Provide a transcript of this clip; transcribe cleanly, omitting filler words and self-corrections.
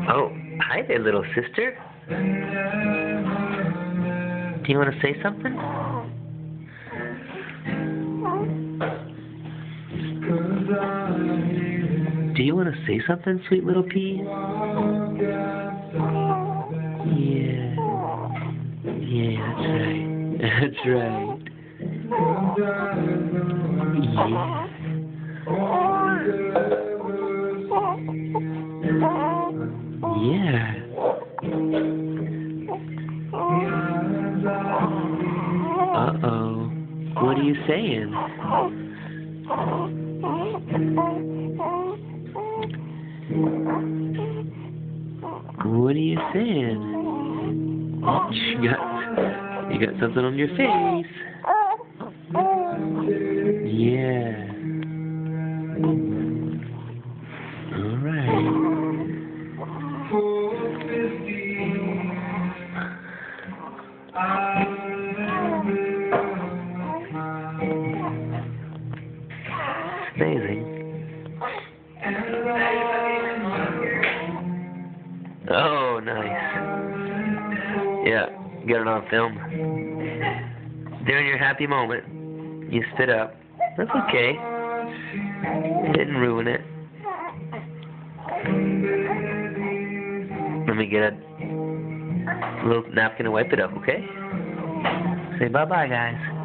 Oh, hi there, little sister. Do you want to say something? Do you want to say something, sweet little pea? Yeah. Yeah, that's right. That's right. Yeah. Uh-oh. What are you saying? What are you saying? You got something on your face. Yeah. All right. Amazing. Oh, nice. Yeah, got it on film. During your happy moment, you stood up. That's okay. Didn't ruin it. Let me get a little napkin and wipe it up, okay? Say bye-bye, guys.